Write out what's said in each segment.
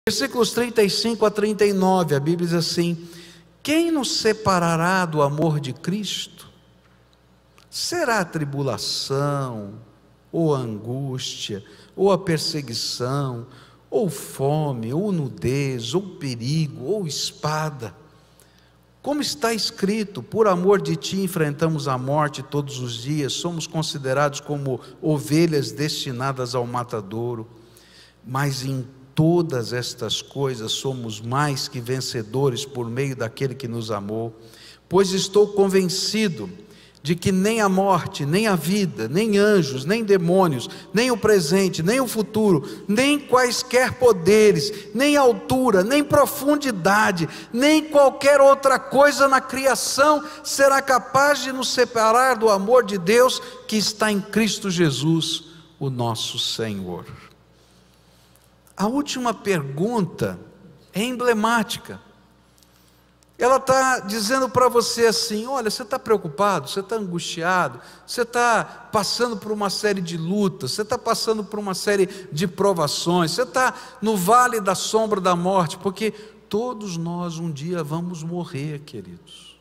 Versículos 35 a 39, a Bíblia diz assim: quem nos separará do amor de Cristo? Será a tribulação, ou a angústia, ou a perseguição, ou fome, ou nudez, ou perigo, ou espada? Como está escrito: por amor de ti enfrentamos a morte todos os dias, somos considerados como ovelhas destinadas ao matadouro. Mas em todas estas coisas somos mais que vencedores por meio daquele que nos amou. Pois estou convencido de que nem a morte, nem a vida, nem anjos, nem demônios, nem o presente, nem o futuro, nem quaisquer poderes, nem altura, nem profundidade, nem qualquer outra coisa na criação será capaz de nos separar do amor de Deus que está em Cristo Jesus, o nosso Senhor. A última pergunta é emblemática. Ela está dizendo para você assim: olha, você está preocupado, você está angustiado, você está passando por uma série de lutas, você está passando por uma série de provações, você está no vale da sombra da morte, porque todos nós um dia vamos morrer, queridos.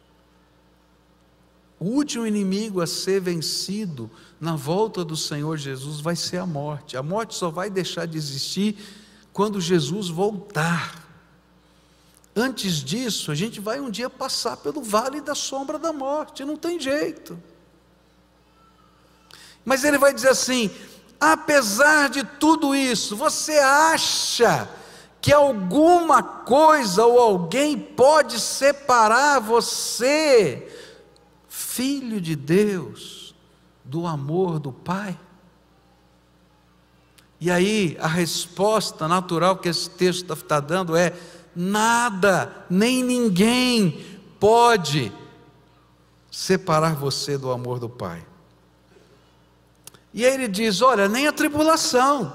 O último inimigo a ser vencido na volta do Senhor Jesus vai ser a morte. A morte só vai deixar de existir quando Jesus voltar. Antes disso, a gente vai um dia passar pelo vale da sombra da morte, não tem jeito. Mas ele vai dizer assim: apesar de tudo isso, você acha que alguma coisa ou alguém pode separar você, filho de Deus, do amor do Pai? E aí a resposta natural que esse texto está dando é: nada, nem ninguém pode separar você do amor do Pai. E aí ele diz: olha, nem a tribulação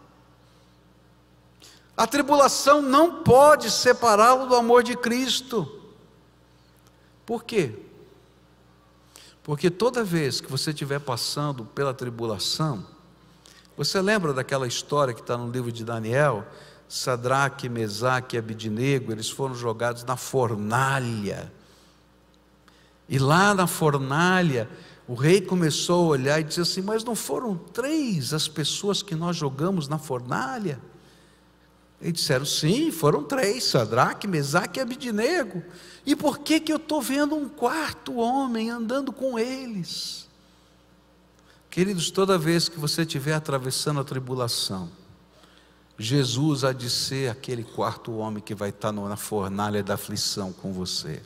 não pode separá-lo do amor de Cristo. Por quê? Porque toda vez que você estiver passando pela tribulação, você lembra daquela história que está no livro de Daniel? Sadraque, Mesaque e Abidnego, eles foram jogados na fornalha. E lá na fornalha, o rei começou a olhar e disse assim: mas não foram 3 as pessoas que nós jogamos na fornalha? Eles disseram: sim, foram 3, Sadraque, Mesaque e Abidnego. E por que eu estou vendo um 4º homem andando com eles? Queridos, toda vez que você estiver atravessando a tribulação, Jesus há de ser aquele 4º homem que vai estar na fornalha da aflição com você.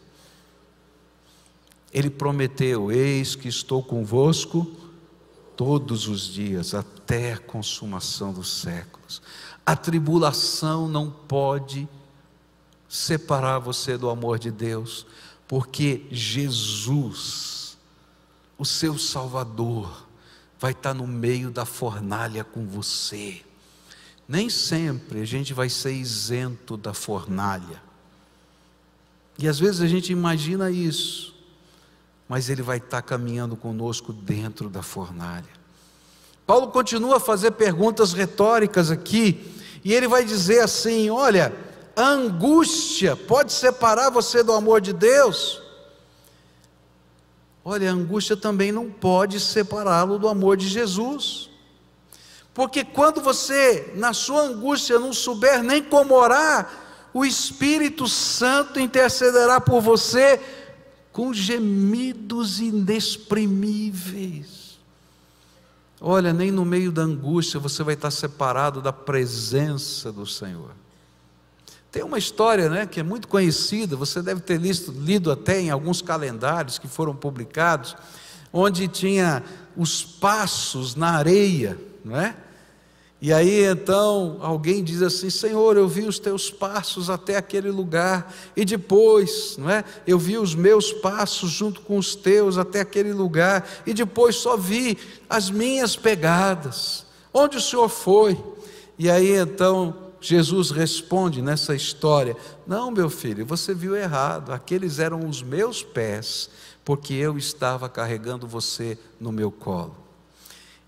Ele prometeu: eis que estou convosco todos os dias, até a consumação dos séculos. A tribulação não pode separar você do amor de Deus, porque Jesus, o seu Salvador, vai estar no meio da fornalha com você. Nem sempre a gente vai ser isento da fornalha, e às vezes a gente imagina isso, mas Ele vai estar caminhando conosco dentro da fornalha. Paulo continua a fazer perguntas retóricas aqui, e ele vai dizer assim: olha, a angústia pode separar você do amor de Deus? Olha, a angústia também não pode separá-lo do amor de Jesus. Porque quando você, na sua angústia, não souber nem como orar, o Espírito Santo intercederá por você com gemidos inexprimíveis. Olha, nem no meio da angústia você vai estar separado da presença do Senhor. Tem uma história, que é muito conhecida, você deve ter lido até em alguns calendários que foram publicados, onde tinha os passos na areia, não é? E aí então alguém diz assim: Senhor, eu vi os teus passos até aquele lugar, e depois, não é? Eu vi os meus passos junto com os teus até aquele lugar, e depois só vi as minhas pegadas. Onde o Senhor foi? E aí então Jesus responde nessa história: não, meu filho, você viu errado, aqueles eram os meus pés, porque eu estava carregando você no meu colo.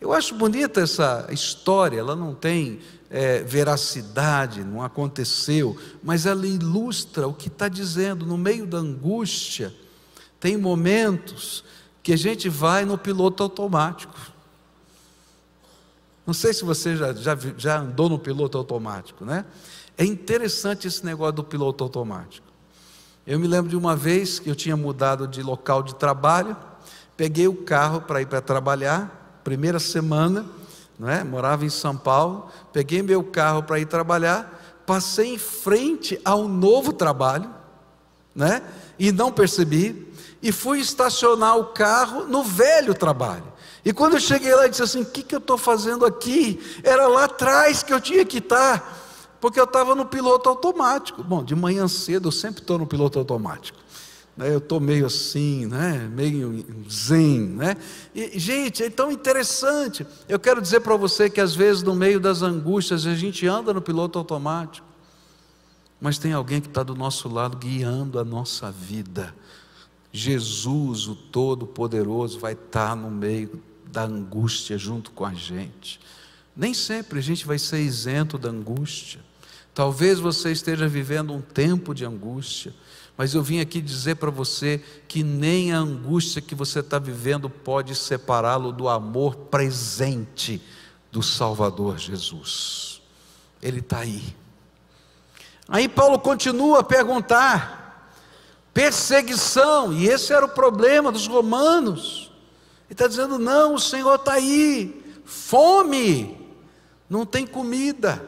Eu acho bonita essa história, ela não tem veracidade, não aconteceu, mas ela ilustra o que está dizendo. No meio da angústia, tem momentos que a gente vai no piloto automático. Não sei se você já andou no piloto automático, né? É interessante esse negócio do piloto automático. Eu me lembro de uma vez que eu tinha mudado de local de trabalho, peguei o carro para ir para trabalhar, primeira semana, não é? Morava em São Paulo, peguei meu carro para ir trabalhar, passei em frente ao novo trabalho, né? E não percebi, e fui estacionar o carro no velho trabalho. E quando eu cheguei lá, eu disse assim: o que eu estou fazendo aqui? Era lá atrás que eu tinha que estar, porque eu estava no piloto automático. Bom, de manhã cedo eu sempre estou no piloto automático, né? Eu estou meio assim, né? Meio zen, né? E, gente, é tão interessante. Eu quero dizer para você que às vezes no meio das angústias a gente anda no piloto automático, mas tem alguém que está do nosso lado guiando a nossa vida. Jesus, o Todo-Poderoso, vai estar no meio da angústia junto com a gente. Nem sempre a gente vai ser isento da angústia. Talvez você esteja vivendo um tempo de angústia, mas eu vim aqui dizer para você que nem a angústia que você está vivendo pode separá-lo do amor presente do Salvador Jesus. Ele está aí. Aí Paulo continua a perguntar: perseguição, e esse era o problema dos romanos. Ele está dizendo: não, o Senhor está aí. Fome, não tem comida.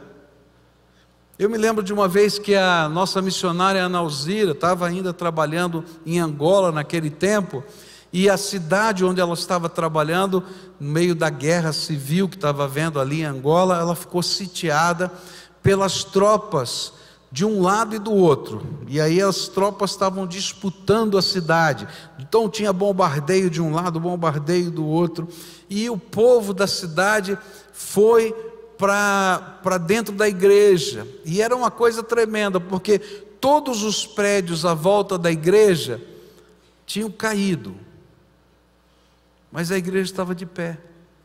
Eu me lembro de uma vez que a nossa missionária Ana Alzira estava ainda trabalhando em Angola naquele tempo, e a cidade onde ela estava trabalhando, no meio da guerra civil que estava havendo ali em Angola, ela ficou sitiada pelas tropas de um lado e do outro, e aí as tropas estavam disputando a cidade. Então tinha bombardeio de um lado, bombardeio do outro, e o povo da cidade foi para dentro da igreja, e era uma coisa tremenda, porque todos os prédios à volta da igreja tinham caído, mas a igreja estava de pé.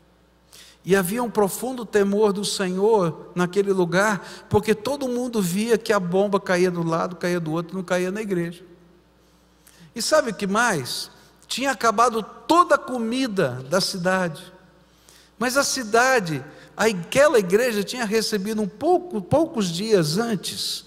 E havia um profundo temor do Senhor naquele lugar, porque todo mundo via que a bomba caía do lado, caía do outro, não caía na igreja. E sabe o que mais? Tinha acabado toda a comida da cidade, mas a cidade, aquela igreja tinha recebido poucos dias antes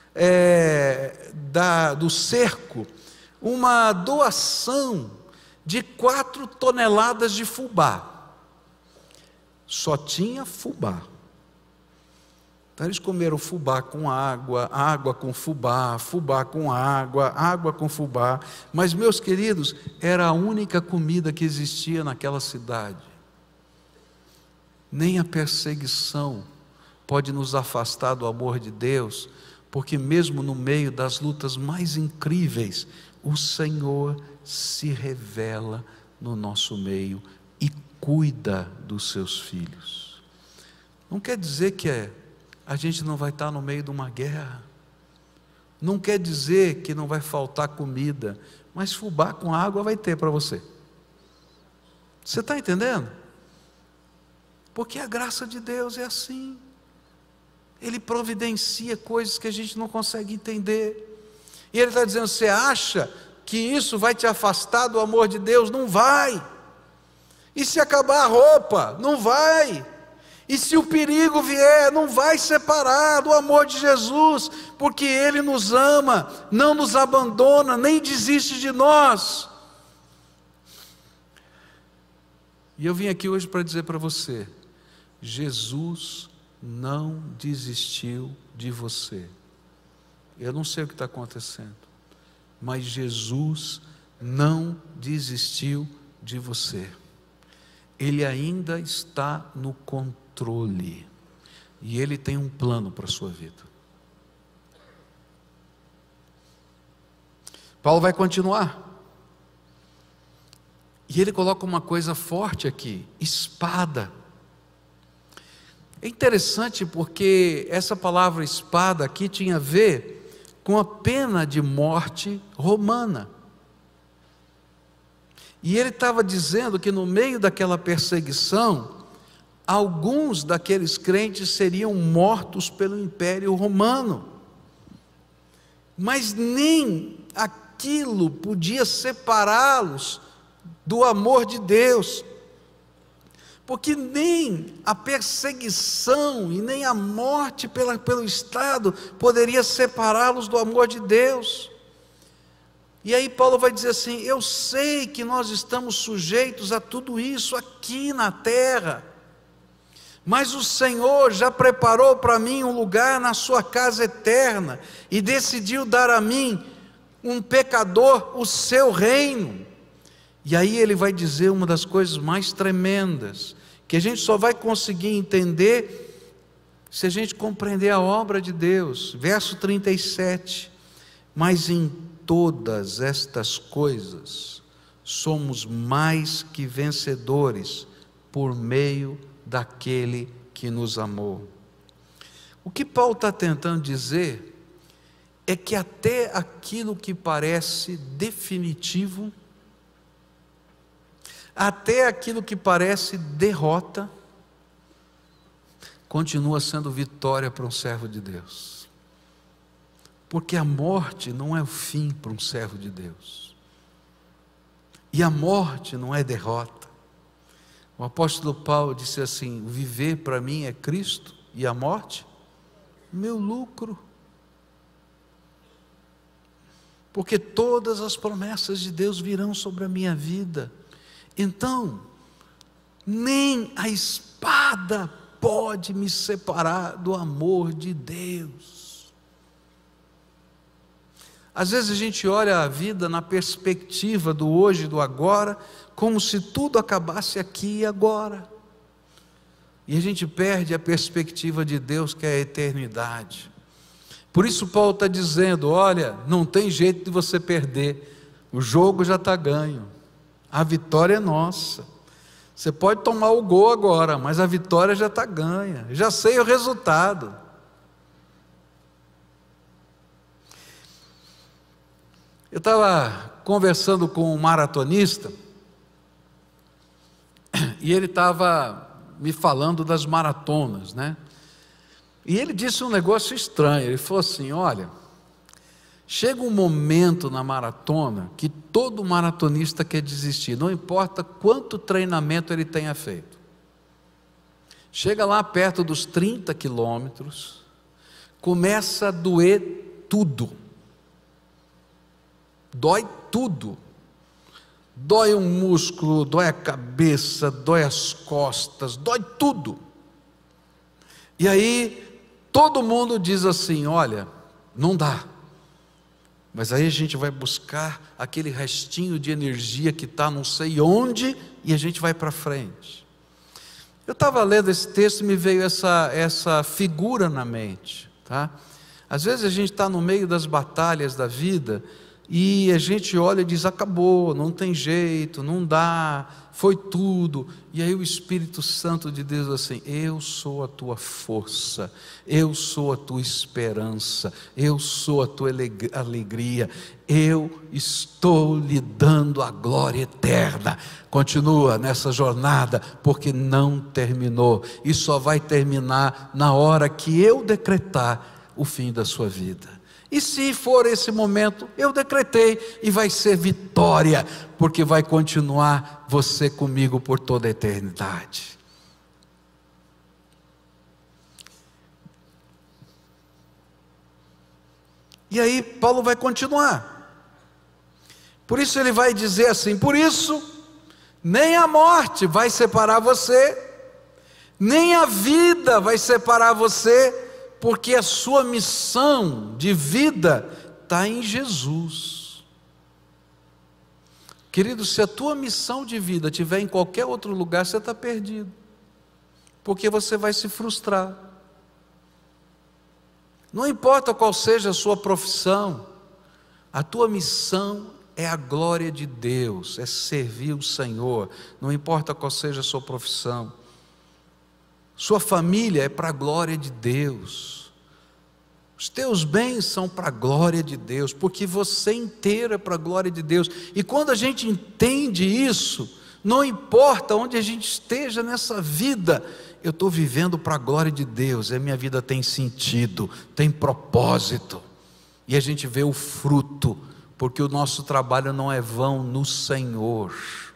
do cerco, uma doação de 4 toneladas de fubá. Só tinha fubá. Então eles comeram fubá com água, água com fubá, fubá com água, água com fubá. Mas, meus queridos, era a única comida que existia naquela cidade. Nem a perseguição pode nos afastar do amor de Deus, porque mesmo no meio das lutas mais incríveis, o Senhor se revela no nosso meio e cuida dos seus filhos. Não quer dizer que a gente não vai estar no meio de uma guerra, não quer dizer que não vai faltar comida, mas fubá com água vai ter para você. Você está entendendo? Porque a graça de Deus é assim. Ele providencia coisas que a gente não consegue entender. E Ele está dizendo: você acha que isso vai te afastar do amor de Deus? Não vai. E se acabar a roupa? Não vai. E se o perigo vier? Não vai separar do amor de Jesus, porque Ele nos ama, não nos abandona, nem desiste de nós. E eu vim aqui hoje para dizer para você: Jesus não desistiu de você. Eu não sei o que está acontecendo, mas Jesus não desistiu de você. Ele ainda está no controle, e Ele tem um plano para a sua vida. Paulo vai continuar, e ele coloca uma coisa forte aqui: espada. É interessante porque essa palavra espada aqui tinha a ver com a pena de morte romana. E ele estava dizendo que no meio daquela perseguição, alguns daqueles crentes seriam mortos pelo Império Romano, mas nem aquilo podia separá-los do amor de Deus, porque nem a perseguição e nem a morte pelo Estado poderia separá-los do amor de Deus. E aí Paulo vai dizer assim: eu sei que nós estamos sujeitos a tudo isso aqui na terra, mas o Senhor já preparou para mim um lugar na sua casa eterna, e decidiu dar a mim, um pecador, o seu reino. E aí ele vai dizer uma das coisas mais tremendas, que a gente só vai conseguir entender se a gente compreender a obra de Deus. Verso 37, mas em todas estas coisas somos mais que vencedores por meio daquele que nos amou. O que Paulo está tentando dizer é que até aquilo que parece definitivo, até aquilo que parece derrota, continua sendo vitória para um servo de Deus, porque a morte não é o fim para um servo de Deus, e a morte não é derrota. O apóstolo Paulo disse assim: o viver para mim é Cristo, e a morte, meu lucro, porque todas as promessas de Deus virão sobre a minha vida. Então, nem a espada pode me separar do amor de Deus. Às vezes a gente olha a vida na perspectiva do hoje e do agora, como se tudo acabasse aqui e agora, e a gente perde a perspectiva de Deus, que é a eternidade. Por isso Paulo está dizendo: olha, não tem jeito de você perder, o jogo já está ganho, a vitória é nossa. Você pode tomar o gol agora, mas a vitória já está ganha, já sei o resultado. Eu estava conversando com um maratonista, e ele estava me falando das maratonas, né? E ele disse um negócio estranho. Ele falou assim: olha, chega um momento na maratona que todo maratonista quer desistir, não importa quanto treinamento ele tenha feito. Chega lá perto dos 30 quilômetros, começa a doer tudo, dói tudo, dói um músculo, dói a cabeça, dói as costas, dói tudo. E aí todo mundo diz assim: olha, não dá. Mas aí a gente vai buscar aquele restinho de energia que está não sei onde, e a gente vai para frente. Eu estava lendo esse texto e me veio essa figura na mente, tá? Às vezes a gente está no meio das batalhas da vida, e a gente olha e diz: acabou, não tem jeito, não dá, foi tudo. E aí o Espírito Santo de Deus diz assim: eu sou a tua força, eu sou a tua esperança, eu sou a tua alegria, eu estou lhe dando a glória eterna. Continua nessa jornada, porque não terminou, e só vai terminar na hora que eu decretar o fim da sua vida. E se for esse momento, eu decretei, e vai ser vitória, porque vai continuar você comigo por toda a eternidade. E aí Paulo vai continuar. Por isso ele vai dizer assim: por isso, nem a morte vai separar você, nem a vida vai separar você, porque a sua missão de vida está em Jesus. Querido, se a tua missão de vida estiver em qualquer outro lugar, você está perdido, porque você vai se frustrar. Não importa qual seja a sua profissão, a tua missão é a glória de Deus, é servir o Senhor, não importa qual seja a sua profissão. Sua família é para a glória de Deus, os teus bens são para a glória de Deus, porque você inteiro é para a glória de Deus. E quando a gente entende isso, não importa onde a gente esteja nessa vida, eu estou vivendo para a glória de Deus, a minha vida tem sentido, tem propósito, e a gente vê o fruto, porque o nosso trabalho não é vão no Senhor.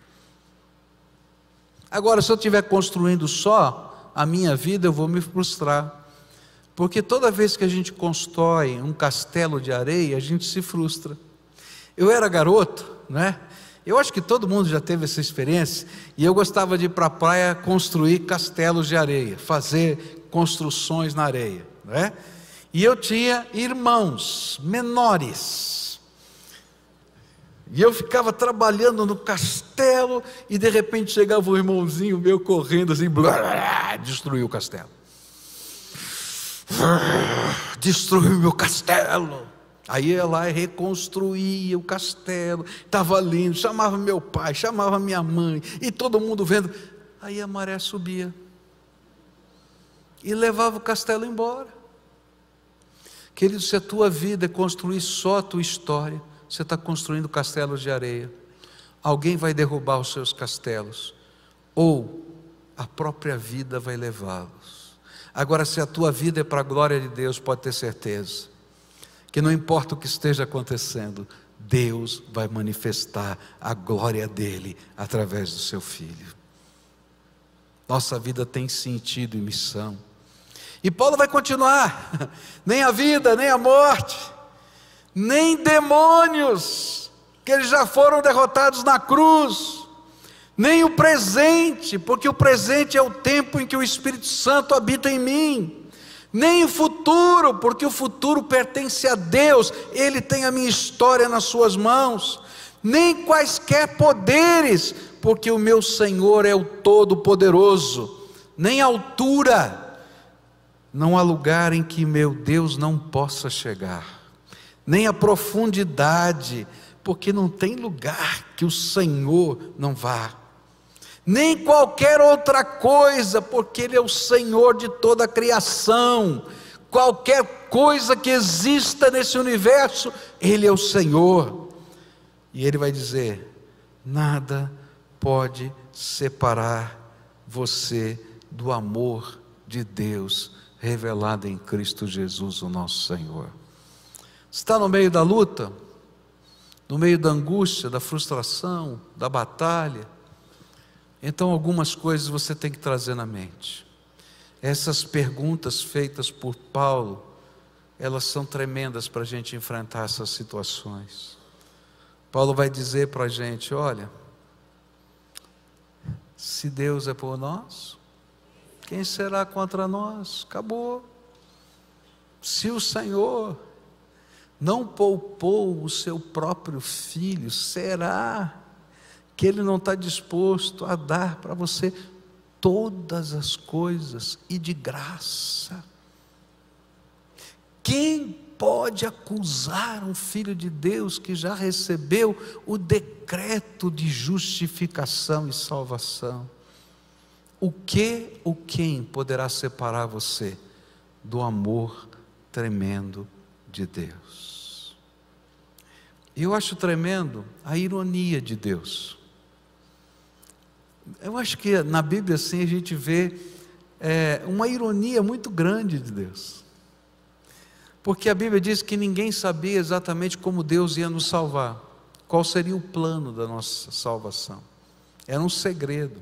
Agora, se eu estiver construindo só a minha vida, eu vou me frustrar, porque toda vez que a gente constrói um castelo de areia, a gente se frustra. Eu era garoto, né? Eu acho que todo mundo já teve essa experiência, e eu gostava de ir para a praia construir castelos de areia, fazer construções na areia, né? E eu tinha irmãos menores, e eu ficava trabalhando no castelo, e de repente chegava um irmãozinho meu correndo assim, blá, destruiu o castelo, destruiu meu castelo. Aí ia lá e reconstruía o castelo, estava lindo, chamava meu pai, chamava minha mãe, e todo mundo vendo. Aí a maré subia e levava o castelo embora. Querido, se a tua vida é construir só a tua história, você está construindo castelos de areia. Alguém vai derrubar os seus castelos, ou a própria vida vai levá-los. Agora, se a tua vida é para a glória de Deus, pode ter certeza que não importa o que esteja acontecendo, Deus vai manifestar a glória dele através do seu Filho. Nossa vida tem sentido e missão. E Paulo vai continuar: nem a vida, nem a morte, nem demônios, que eles já foram derrotados na cruz, nem o presente, porque o presente é o tempo em que o Espírito Santo habita em mim, nem o futuro, porque o futuro pertence a Deus, Ele tem a minha história nas suas mãos, nem quaisquer poderes, porque o meu Senhor é o Todo-Poderoso, nem altura, não há lugar em que meu Deus não possa chegar, nem a profundidade, porque não tem lugar que o Senhor não vá, nem qualquer outra coisa, porque Ele é o Senhor de toda a criação. Qualquer coisa que exista nesse universo, Ele é o Senhor. E Ele vai dizer: nada pode separar você do amor de Deus revelado em Cristo Jesus, o nosso Senhor. Está no meio da luta, no meio da angústia, da frustração, da batalha, então algumas coisas você tem que trazer na mente. Essas perguntas feitas por Paulo, elas são tremendas para a gente enfrentar essas situações. Paulo vai dizer para a gente: olha, se Deus é por nós, quem será contra nós? Acabou. Se o Senhor não poupou o seu próprio Filho, será que Ele não está disposto a dar para você todas as coisas e de graça? Quem pode acusar um filho de Deus que já recebeu o decreto de justificação e salvação? O que ou quem poderá separar você do amor tremendo de Deus? Eu acho tremendo a ironia de Deus. Eu acho que na Bíblia assim a gente vê uma ironia muito grande de Deus, porque a Bíblia diz que ninguém sabia exatamente como Deus ia nos salvar, qual seria o plano da nossa salvação, era um segredo.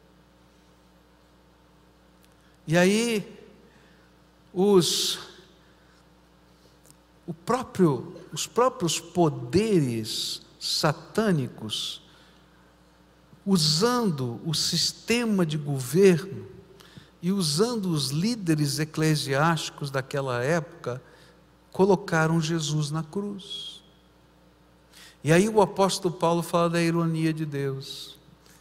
E aí os próprios poderes satânicos, usando o sistema de governo e usando os líderes eclesiásticos daquela época, colocaram Jesus na cruz. E aí o apóstolo Paulo fala da ironia de Deus.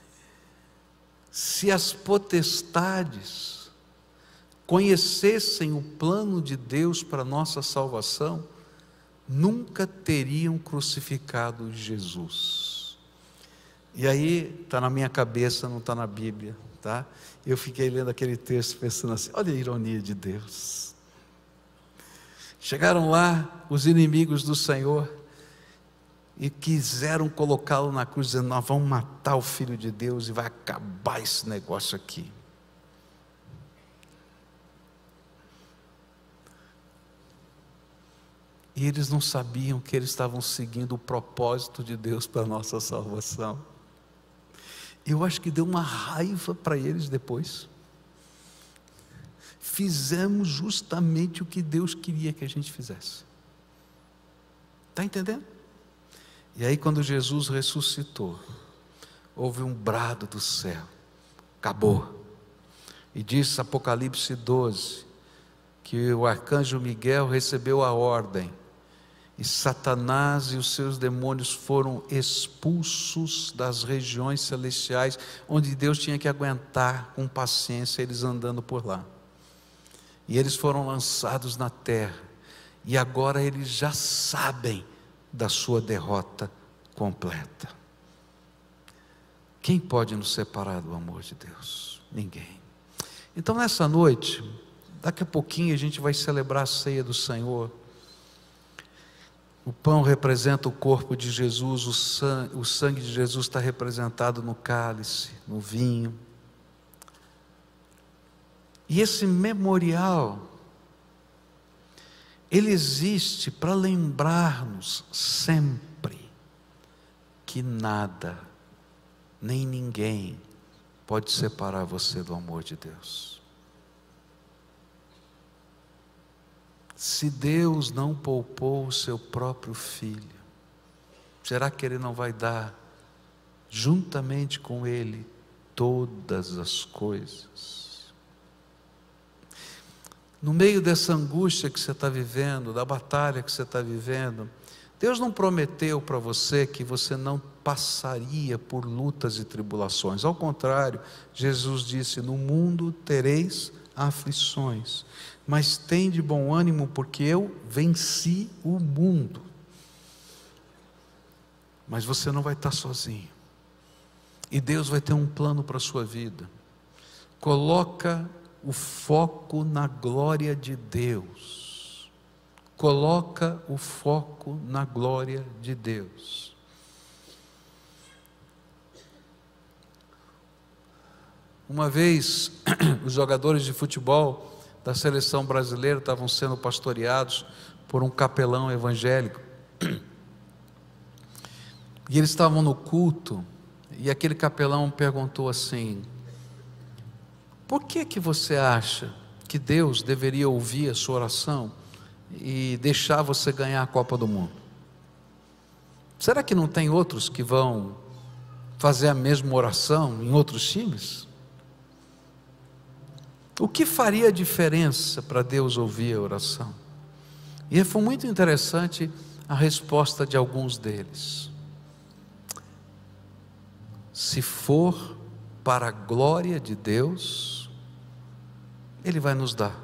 Se as potestades conhecessem o plano de Deus para a nossa salvação, nunca teriam crucificado Jesus. E aí, está na minha cabeça, não está na Bíblia, tá? Eu fiquei lendo aquele texto pensando assim: olha a ironia de Deus. Chegaram lá os inimigos do Senhor e quiseram colocá-lo na cruz, dizendo: nós vamos matar o Filho de Deus e vai acabar esse negócio aqui. E eles não sabiam que eles estavam seguindo o propósito de Deus para a nossa salvação. Eu acho que deu uma raiva para eles depois. Fizemos justamente o que Deus queria que a gente fizesse. Está entendendo? E aí, quando Jesus ressuscitou, houve um brado do céu: acabou. E diz Apocalipse 12 que o arcanjo Miguel recebeu a ordem, e Satanás e os seus demônios foram expulsos das regiões celestiais, onde Deus tinha que aguentar com paciência eles andando por lá. E eles foram lançados na terra, e agora eles já sabem da sua derrota completa. Quem pode nos separar do amor de Deus? Ninguém. Então, nessa noite, daqui a pouquinho a gente vai celebrar a ceia do Senhor. O pão representa o corpo de Jesus, o sangue de Jesus está representado no cálice, no vinho. E esse memorial, ele existe para lembrar-nos sempre que nada, nem ninguém pode separar você do amor de Deus. Se Deus não poupou o seu próprio Filho, será que Ele não vai dar, juntamente com Ele, todas as coisas? No meio dessa angústia que você está vivendo, da batalha que você está vivendo, Deus não prometeu para você que você não passaria por lutas e tribulações. Ao contrário, Jesus disse: no mundo tereis aflições, mas tende bom ânimo, porque eu venci o mundo. Mas você não vai estar sozinho, e Deus vai ter um plano para a sua vida. Coloca o foco na glória de Deus. Coloca o foco na glória de Deus. Uma vez, os jogadores de futebol da seleção brasileira estavam sendo pastoreados por um capelão evangélico. E eles estavam no culto, e aquele capelão perguntou assim: por que você acha que Deus deveria ouvir a sua oração e deixar você ganhar a Copa do Mundo? Será que não tem outros que vão fazer a mesma oração em outros times? O que faria diferença para Deus ouvir a oração? E foi muito interessante a resposta de alguns deles: se for para a glória de Deus, Ele vai nos dar.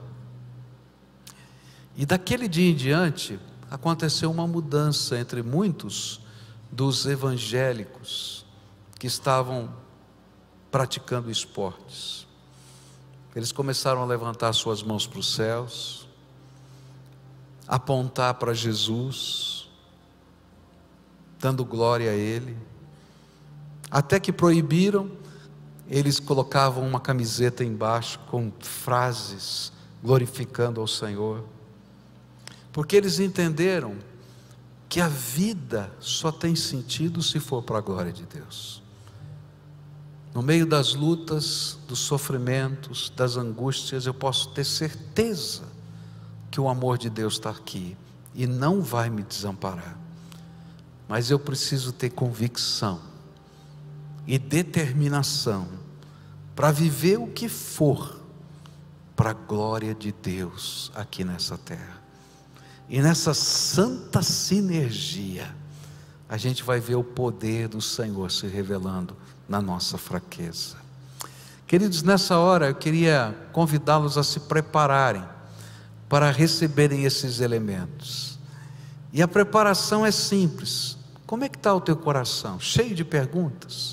E daquele dia em diante, aconteceu uma mudança entre muitos dos evangélicos que estavam praticando esportes. Eles começaram a levantar suas mãos para os céus, apontar para Jesus, dando glória a Ele, até que proibiram. Eles colocavam uma camiseta embaixo com frases glorificando ao Senhor, porque eles entenderam que a vida só tem sentido se for para a glória de Deus. No meio das lutas, dos sofrimentos, das angústias, eu posso ter certeza que o amor de Deus está aqui e não vai me desamparar. Mas eu preciso ter convicção e determinação para viver o que for para a glória de Deus aqui nessa terra. E nessa santa sinergia, a gente vai ver o poder do Senhor se revelando na nossa fraqueza. Queridos, nessa hora eu queria convidá-los a se prepararem para receberem esses elementos. E a preparação é simples. Como é que está o teu coração? Cheio de perguntas?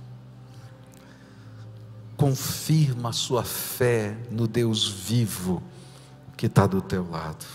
Confirma a sua fé no Deus vivo que está do teu lado.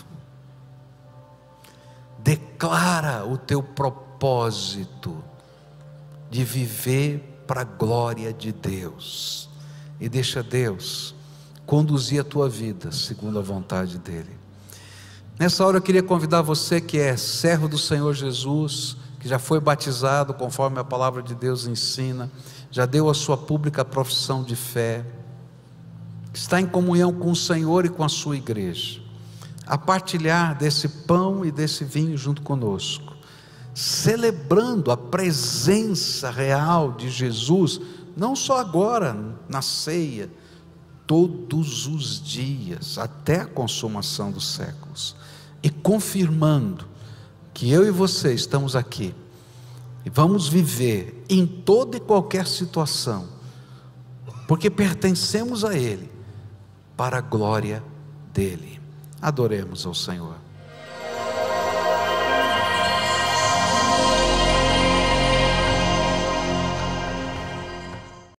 Declara o teu propósito de viver para a glória de Deus, e deixa Deus conduzir a tua vida segundo a vontade dEle. Nessa hora eu queria convidar você que é servo do Senhor Jesus, que já foi batizado conforme a palavra de Deus ensina, já deu a sua pública profissão de fé, que está em comunhão com o Senhor e com a sua igreja, a partilhar desse pão e desse vinho junto conosco, celebrando a presença real de Jesus, não só agora na ceia, todos os dias, até a consumação dos séculos, e confirmando que eu e você estamos aqui, e vamos viver em toda e qualquer situação, porque pertencemos a Ele, para a glória dEle. Adoremos ao Senhor.